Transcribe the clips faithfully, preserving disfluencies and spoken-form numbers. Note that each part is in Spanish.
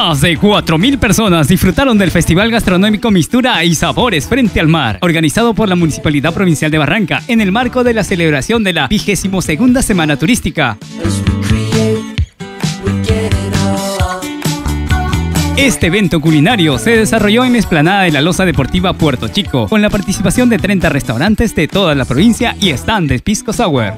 Más de cuatro mil personas disfrutaron del Festival Gastronómico Mistura y Sabores Frente al Mar, organizado por la Municipalidad Provincial de Barranca en el marco de la celebración de la vigésima segunda Semana Turística. Este evento culinario se desarrolló en la explanada de la Loza Deportiva Puerto Chico, con la participación de treinta restaurantes de toda la provincia y stand de Pisco Sour.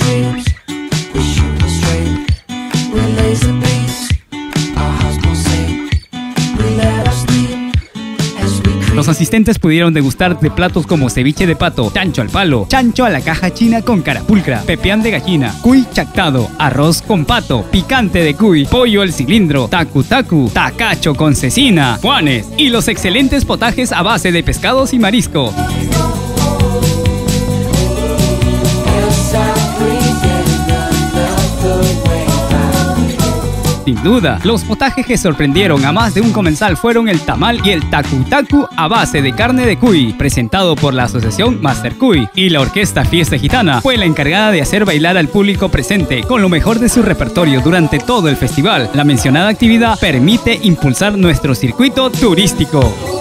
Los asistentes pudieron degustar de platos como ceviche de pato, chancho al palo, chancho a la caja china con carapulcra, pepián de gallina, cuy chactado, arroz con pato, picante de cuy, pollo al cilindro, tacu tacu, tacacho con cecina, juanes y los excelentes potajes a base de pescados y marisco. Sin duda, los potajes que sorprendieron a más de un comensal fueron el tamal y el tacu tacu a base de carne de cuy, presentado por la asociación Master Cuy, y la orquesta Fiesta Gitana fue la encargada de hacer bailar al público presente con lo mejor de su repertorio durante todo el festival. La mencionada actividad permite impulsar nuestro circuito turístico.